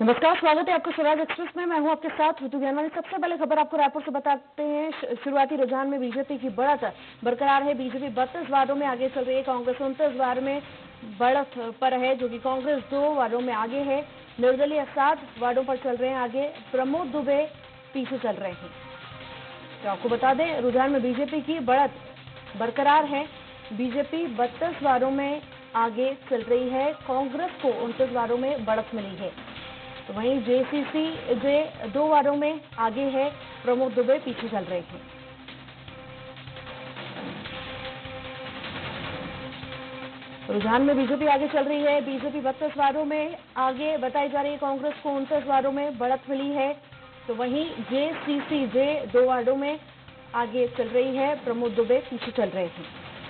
नमस्कार, स्वागत है आपका स्वराज एक्सप्रेस में। मैं हूं आपके साथ ऋतु ज्ञानवानी। सबसे पहले खबर आपको रायपुर से बताते हैं। शुरुआती रुझान में बीजेपी की बढ़त बरकरार है। बीजेपी 32 वार्डों में आगे चल रही है। कांग्रेस 29 वार्ड में बढ़त पर है, जो कि कांग्रेस 2 वार्डों में आगे है। निर्दलीय 7 वार्डों पर चल रहे हैं आगे। प्रमोद दुबे पीछे चल रहे हैं। तो आपको बता दें, रुझान में बीजेपी की बढ़त बरकरार है। बीजेपी 32 वार्डों में आगे चल रही है। कांग्रेस को 29 वार्डों में बढ़त मिली है। तो वहीं जेसीसी 2 वार्डों में आगे है। प्रमोद दुबे पीछे चल रहे हैं। रुझान में बीजेपी आगे चल रही है। बीजेपी 32 वार्डों में आगे बताई जा रही है। कांग्रेस को 29 वार्डों में बढ़त मिली है। तो वहीं जेसीसी 2 वार्डों में आगे चल रही है। प्रमोद दुबे पीछे चल रहे हैं।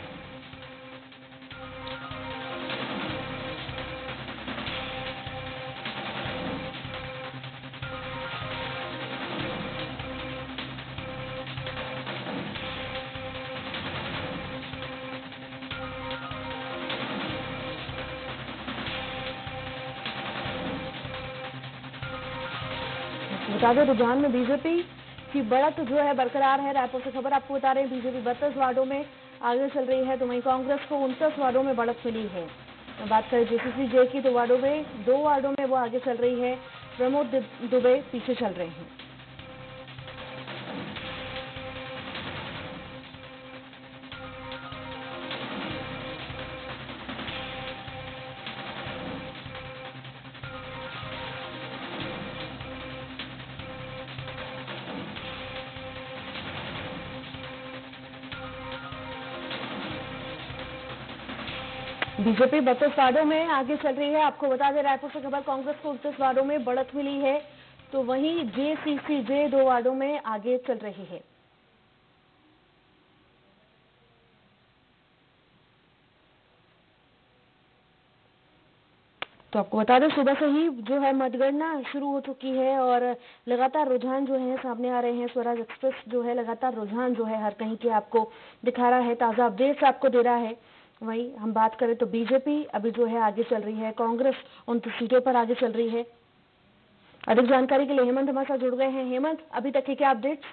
बता दें, रुझान में बीजेपी की बढ़त जो है बरकरार है। रायपुर से खबर आपको बता रहे हैं, बीजेपी 32 वार्डों में आगे चल रही है। तो वहीं कांग्रेस को 29 वार्डों में बढ़त मिली है। बात करें जेसीसी जे की, तो 2 वार्डों में वो आगे चल रही है। प्रमोद दुबे पीछे चल रहे हैं। बीजेपी 32 वार्डों में आगे चल रही है। आपको बता दें, रायपुर से खबर, कांग्रेस को 29 वार्डों में बढ़त मिली है। तो वहीं जेसीसी 2 वार्डों में आगे चल रही है। तो आपको बता दें, सुबह से ही जो है मतगणना शुरू हो चुकी है और लगातार रुझान जो है सामने आ रहे हैं। स्वराज एक्सप्रेस जो है लगातार रुझान जो है हर कहीं के आपको दिखा रहा है, ताजा अपडेट्स आपको दे रहा है। वहीं हम बात करें तो बीजेपी अभी जो है आगे चल रही है। कांग्रेस 29 सीटों पर आगे चल रही है। अधिक जानकारी के लिए हेमंत हमारे साथ जुड़ गए हैं। हेमंत, अभी तक के क्या अपडेट्स?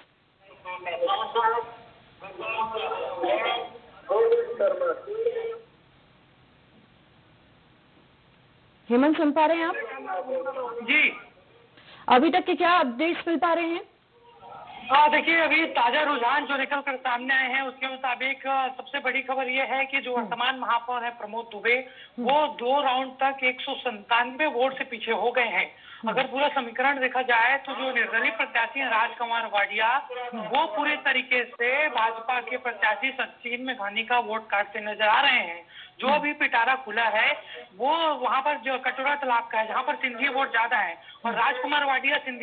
हेमंत, सुन पा रहे हैं आप? जी, अभी तक के क्या अपडेट्स मिल पा रहे हैं? देखिए, अभी ताजा रुझान जो निकल कर सामने आए हैं उसके मुताबिक सबसे बड़ी खबर यह है कि जो वर्तमान महापौर है प्रमोद दुबे, वो 2 राउंड तक 197 वोट से पीछे हो गए हैं। अगर पूरा समीकरण देखा जाए तो जो निर्दलीय प्रत्याशी हैं राजकुमार वाडिया, वो पूरे तरीके से भाजपा के प्रत्याशी सचिन मेघानी का वोट काटते नजर आ रहे हैं। जो अभी पिटारा खुला है वो वहां पर जो कटोरा तालाब का है, जहां पर सिंधी वोट ज्यादा है और राजकुमार वाडिया सिंधी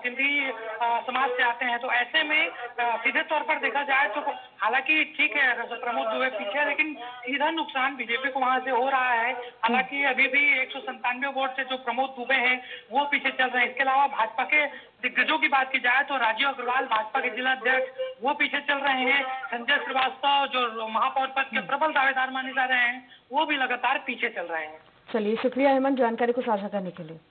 समाज से आते हैं। तो ऐसे में सीधे तौर पर देखा जाए तो हालांकि ठीक है प्रमोद दुबे पीछे, लेकिन सीधा नुकसान बीजेपी को वहां से हो रहा है। हालांकि अभी भी 197 वोट से जो प्रमोद दुबे हैं वो पीछे चल रहे हैं। इसके अलावा भाजपा के दिग्गजों की बात की जाए तो राजीव अग्रवाल भाजपा के जिला अध्यक्ष वो पीछे चल रहे हैं। संजय श्रीवास्तव जो महापौर पद के प्रबल दावेदार माने जा रहे हैं वो भी लगातार पीछे चल रहे हैं। चलिए, शुक्रिया हेमंत जानकारी को साझा करने के लिए।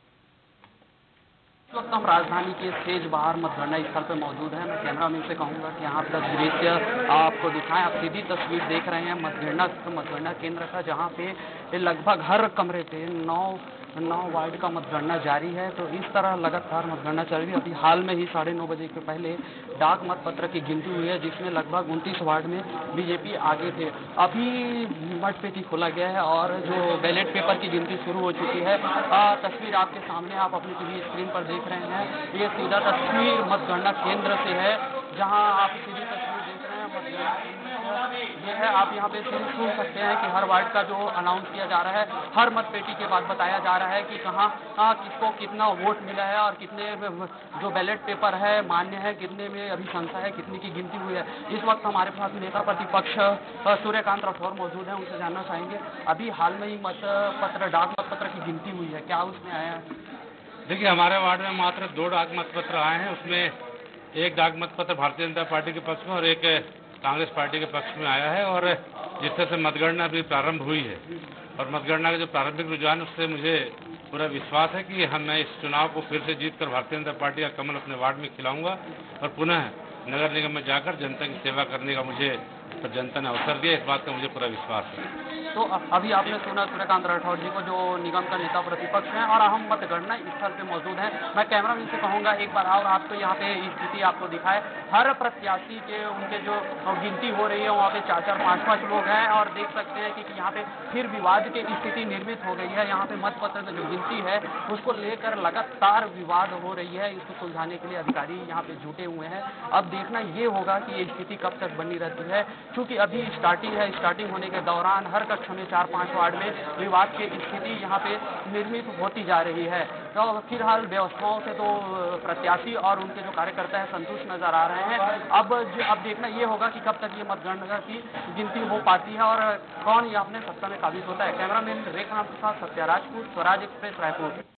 इस वक्त हम राजधानी के सेज बाहर मतगणना स्थल पर मौजूद हैं। मैं कैमरामैन से कहूंगा कि यहाँ तक दृश्य आपको दिखाएं। आप सीधी तस्वीर देख रहे हैं मतगणना केंद्र का, जहाँ पे लगभग हर कमरे पे 9 वार्ड का मतगणना जारी है। तो इस तरह लगातार मतगणना चल रही है। अभी हाल में ही 9:30 बजे के पहले डाक मतपत्र की गिनती हुई है, जिसमें लगभग 29 वार्ड में बीजेपी आगे थे। अभी मतपेटी खोला गया है और जो बैलेट पेपर की गिनती शुरू हो चुकी है। तस्वीर आपके सामने आप अपनी टीवी स्क्रीन पर देख रहे हैं। ये सीधा तस्वीर मतगणना केंद्र से है, जहां आप सीधी तस्वीर देख रहे हैं मतगणना केंद्र ये है। आप यहाँ पे सुन सकते हैं कि हर वार्ड का जो अनाउंस किया जा रहा है, हर मतपेटी के बाद बताया जा रहा है कि कहाँ किसको कितना वोट मिला है और कितने जो बैलेट पेपर है मान्य है, कितने में अभी संख्या है, कितनी की गिनती हुई है। इस वक्त हमारे पास नेता प्रतिपक्ष सूर्यकांत राठौर मौजूद है, उनसे जानना चाहेंगे अभी हाल में ही डाक मतपत्र की गिनती हुई है, क्या उसमें आया है? देखिए, हमारे वार्ड में मात्र 2 डाक मतपत्र आए हैं। उसमें एक डाक मतपत्र भारतीय जनता पार्टी के पक्ष में और एक कांग्रेस पार्टी के पक्ष में आया है और जिससे से मतगणना अभी प्रारंभ हुई है। और मतगणना का जो प्रारंभिक रुझान है उससे मुझे पूरा विश्वास है कि मैं इस चुनाव को फिर से जीतकर भारतीय जनता पार्टी का कमल अपने वार्ड में खिलाऊंगा और पुनः नगर निगम में जाकर जनता की सेवा करने का मुझे जनता ने अवसर दिया, इस बात का मुझे पूरा विश्वास है। तो अभी आपने सुना सूर्यकांत राठौर जी को, जो निगम का नेता प्रतिपक्ष हैं और अहम मतगणना स्थल पे मौजूद हैं। मैं कैमरामैन से कहूंगा एक बार और आपको यहाँ पे स्थिति आपको दिखाए। हर प्रत्याशी के उनके जो गिनती हो रही है वहाँ पे 4-4, 5-5 लोग हैं और देख सकते हैं कि यहाँ पे फिर विवाद की स्थिति निर्मित हो गई है। यहाँ पे मतपत्र की जो गिनती है उसको लेकर लगातार विवाद हो रही है। इसको सुलझाने के लिए अधिकारी यहाँ पे जुटे हुए हैं। अब देखना ये होगा कि ये स्थिति कब तक बनी रहती है, क्योंकि अभी स्टार्टिंग है। स्टार्टिंग होने के दौरान हर कक्षा में 4-5 वार्ड में विवाद की स्थिति यहाँ पे निर्मित होती जा रही है। तो फिलहाल व्यवस्थाओं से तो प्रत्याशी और उनके जो कार्यकर्ता है संतुष्ट नजर आ रहे हैं। अब देखना ये होगा कि कब तक ये मतगणना की गिनती हो पाती है और कौन ये अपने सत्ता में काबिज होता है। कैमरामैन रेखा के साथ सत्या राजपूत, स्वराज एक्सप्रेस, रायपुर।